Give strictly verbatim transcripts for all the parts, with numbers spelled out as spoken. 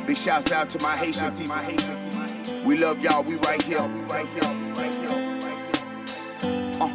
Big shouts out to my Haitian team. We love y'all, we right here. We right here, we right here. Uh,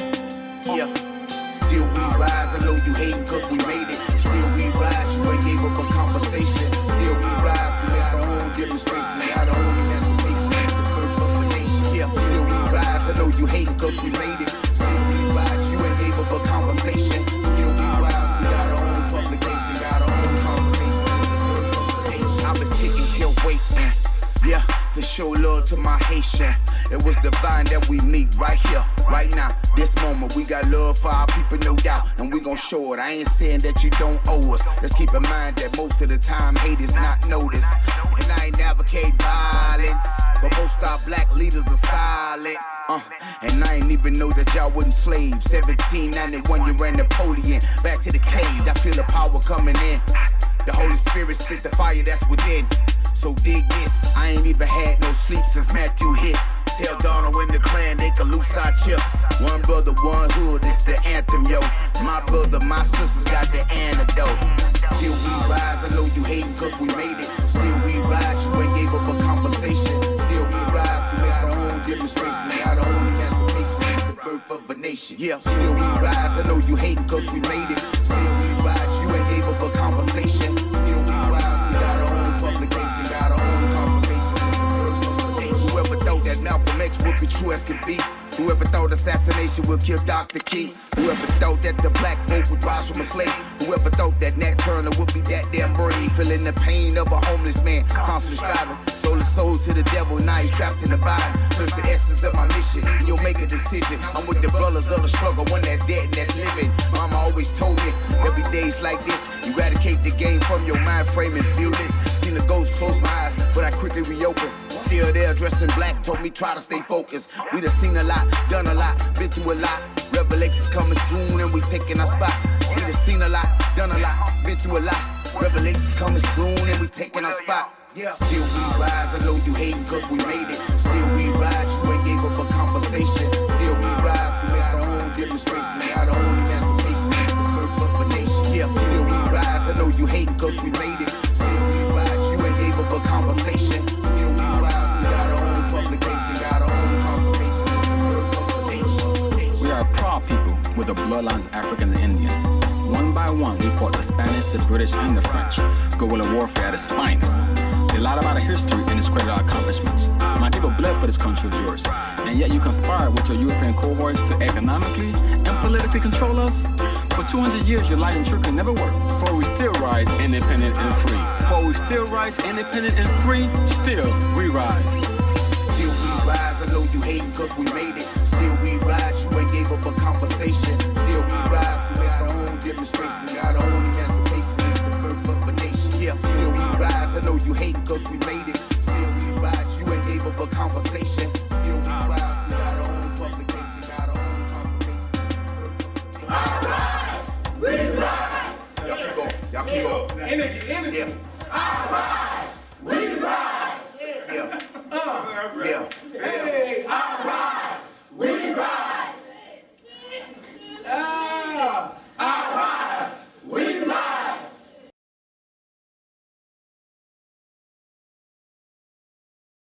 yeah. Still we rise, I know you hating cause we made it. Still we rise, you ain't gave up a conversation. Still we rise, we make our own demonstration. Our own emancipation, it's the birth of a nation. Yeah. Still we rise, I know you hating cause we made it. Still we rise, you ain't gave up a conversation. Still we rise, we got our own publication. Got our own conservation, it's the birth of a nation. I've been sitting here waiting, yeah, to show love to my Haitian. It was divine that we meet right here, right now, this moment. We got love for our people, no doubt, and we gon' show it. I ain't saying that you don't owe us. Let's keep in mind that most of the time hate is not noticed. And I ain't advocate violence, but most our black leaders are silent. Uh, and I ain't even know that y'all wasn't slaves. seventeen ninety-one, you ran Napoleon back to the cage. I feel the power coming in. The Holy Spirit spit the fire that's within. So dig this, I ain't even had no sleep since Matthew hit. Tell Donald in the clan they can loose our chips. One brother, one hood, it's the anthem, yo. My brother, my sisters got the antidote. Still we rise, I know you hating cause we made it. Still we rise, you ain't gave up a conversation. Still we rise, we make our own demonstration. Our own emancipation, it's the birth of a nation. Yeah, still we rise, I know you hating cause we made it. Still we rise, you ain't gave up a conversation. Still we rise, we got our own publication. Got our own conservation, it's the birth of a nation. Whoever thought that Malcolm X would be true as could be. Whoever thought assassination would kill Doctor King. Whoever thought that the black folk would rise from a slave. Whoever thought that Nat Turner would be that damn brave. Feeling the pain of a homeless man, constantly striving. Sold his soul to the devil, now he's trapped in the body. Search the essence of my mission, you'll make a decision. I'm with the brothers of the struggle, one that's dead and that's living. Mama always told me, there'll be days like this. Eradicate the game from your mind frame and feel this. Seen the ghost close my eyes, but I quickly reopened. Still there, dressed in black, told me try to stay focused. We done seen a lot, done a lot, been through a lot. Revelations coming soon and we taking our spot. We done seen a lot, done a lot, been through a lot. Revelations coming soon and we taking our spot. Yeah. Still we rise, I know you hating cause we made it. Still we rise, you ain't gave up a conversation. Still we rise, we make our own demonstration. Our own emancipation, it's the birth of a nation. Yeah. Still we rise, I know you hating cause we made it. Still we rise, you ain't gave up a conversation. Still we rise, we got our own publication. Got our own conservation, it's the birth of a nation. We are a proud people with the bloodlines of Africans and Indians. One by one, we fought the Spanish, the British, and the French. Guerrilla warfare at its finest. They lied about our history and discredited our accomplishments. My people bled for this country of yours, and yet you conspired with your European cohorts to economically and politically control us? For two hundred years, your lie and trickery never worked. For we still rise independent and free. For we still rise independent and free, still we rise. Still we rise, I know you hating cause we made it. Still we rise, you ain't gave up a conversation. Still we rise, we make our own demonstration. Got our own emancipation, it's the birth of a nation. Yeah, still we rise, I know you hating cause we made it. Still we rise, you ain't gave up a conversation. Still we rise, we got our own publication. Got our own conservation, it's the birth of a nation. All rise, we rise. Y'all keep going, y'all keep going. Energy, energy. Yeah. All rise.